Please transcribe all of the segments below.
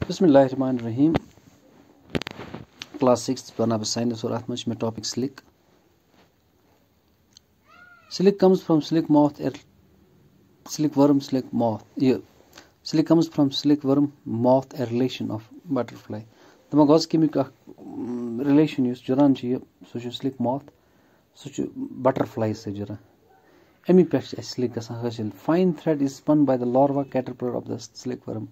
बिस्मिल्लाहिर्रहमानिर्रहीम। क्लास 6 बनाब साइंस और अत मे topic slick. Slick comes from slick moth, slick worm, slick moth. Slick comes from slick worm, moth, a relation of butterfly. The goes chemic relation use juran chi so slick moth, so butterfly se jura. Emi pech slick hasil. Fine thread is spun by the larva caterpillar of the slick worm.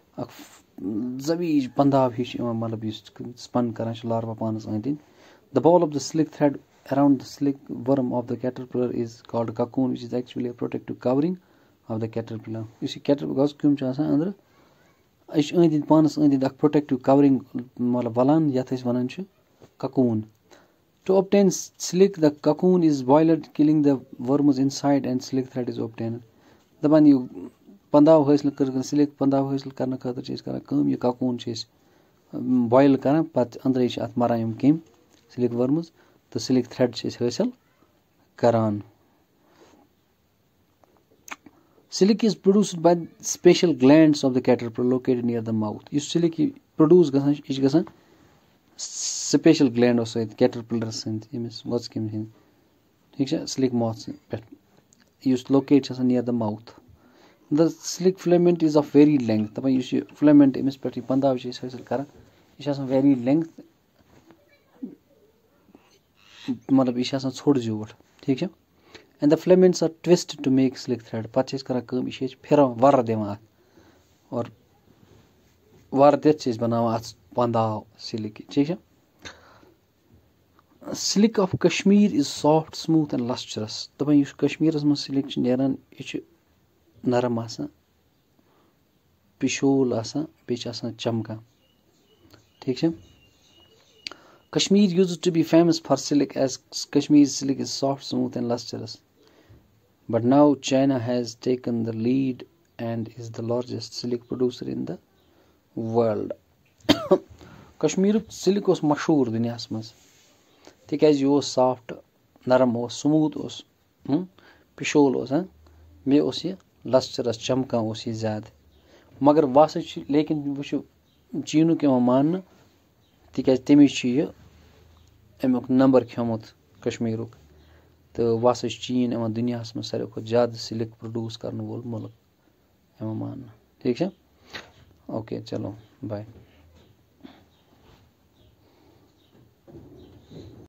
Zavi pandav hish malab spun karan larva panas antin. The ball of the slick thread around the slick worm of the caterpillar is called cocoon, which is actually a protective covering of the caterpillar. You see, caterpillar under panas protective covering valan yathis vanan cocoon. To obtain slick, the cocoon is boiled, killing the worms inside, and slick thread is obtained. The man you pandav hasil slick pandav hasil karna khatir chis kara kam ye cocoon chis boil kara pat andre ish at marayum kim slick worms. The slick thread is hasil karan. Slick is produced by special glands of the caterpillar located near the mouth. You slick produce gasan special gland of the caterpillar sind imis what's kim hin. Slick moth used located near the mouth. The slick filament is of varied length. The you see filament imis peti pandav is hasil karan. It has a varied length. And the filaments are twisted to make slick thread. Purchase kara kam ish phira var dema or var det is banawa panda slick. Slick of Kashmir is soft, smooth and lustrous. The one use Kashmir as my selection neran ich naram asa pishol asa bich asa chamka. Kashmir used to be famous for silk, as Kashmir's silk is soft, smooth and lustrous. But now China has taken the lead and is the largest silk producer in the world. Kashmir silk was mashhoor dunyas maz. Tikaz yo soft, naram was smooth was, pishol was, me was ye lustrous, chamka was ye zad. Magar wasach lekin wushu Chinu ke man tikaz temi chi emek number khyamut Kashmiruk. तो वास चीन एवं दुनिया में सारे को ज़्यादा silk produce करने वाला मुल्क एवं मान ठीक है ओके चलो बाय।